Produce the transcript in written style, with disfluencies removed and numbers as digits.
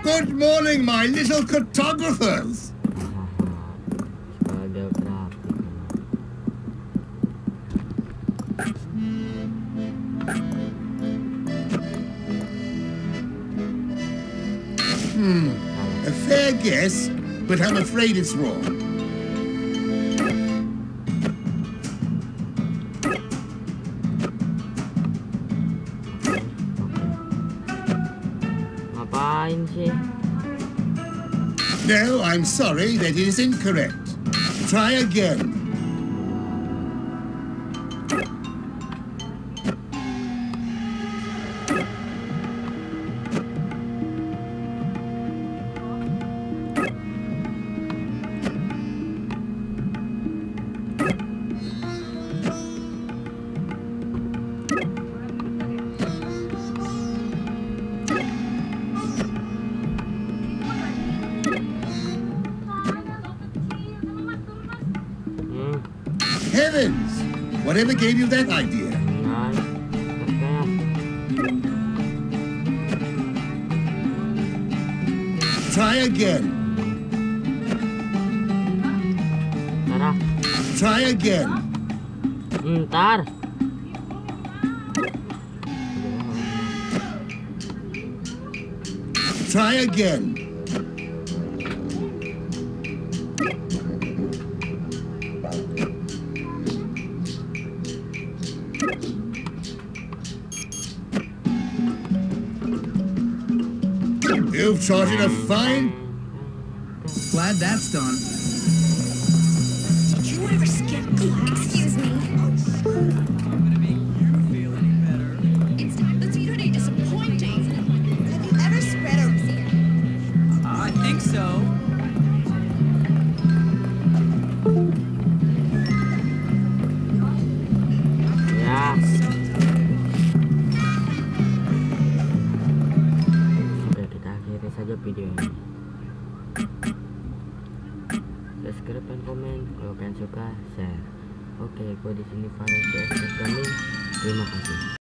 Good morning, my little cartographers. A fair guess, but I'm afraid it's wrong. Ngapain sih? No, I'm sorry, that is incorrect. Try again. Heavens! Whatever gave you that idea? Try again. Try again. Ntar. Try again. You've charted a fine... Glad that's done. Did you ever skip class? Excuse me. It's time. That's really disappointing. Have you ever spread a... I think so. Ya. Oke, kita akhiri saja video ini. Subscribe dan komen kalau kalian suka, share. Oke, gue di sini Faris CS Gaming. Terima kasih.